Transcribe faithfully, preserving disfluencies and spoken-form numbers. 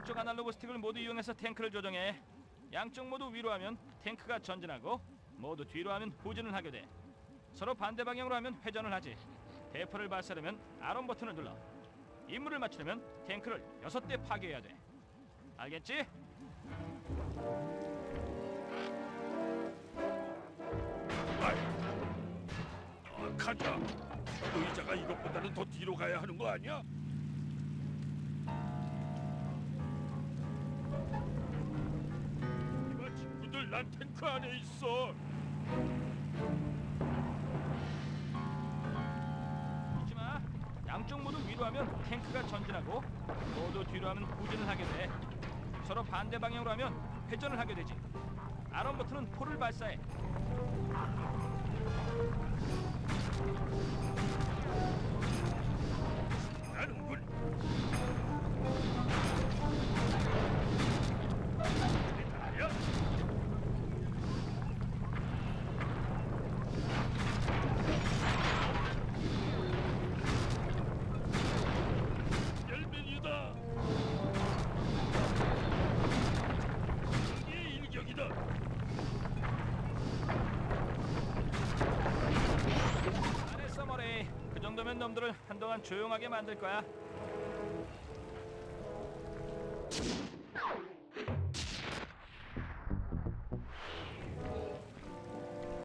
양쪽 아날로그 스틱을 모두 이용해서 탱크를 조정해. 양쪽 모두 위로 하면 탱크가 전진하고 모두 뒤로 하면 후진을 하게 돼. 서로 반대 방향으로 하면 회전을 하지. 대포를 발사하려면 아론 버튼을 눌러. 임무를 맞추려면 탱크를 여섯 대 파괴해야 돼. 알겠지? 아, 가자. 의자가 이것보다는 더 뒤로 가야 하는 거 아니야? 이봐 친구들, 난 탱크 안에 있어. 잊지 마. 양쪽 모두 위로 하면 탱크가 전진하고 모두 뒤로 하면 후진을 하게 돼. 서로 반대 방향으로 하면 회전을 하게 되지. 아론 버튼은 포를 발사해. 나는군. 나야? 열면이다. 이게 일격이다. 잘했어 머리. 그 정도면 놈들을 한동안 조용하게 만들 거야.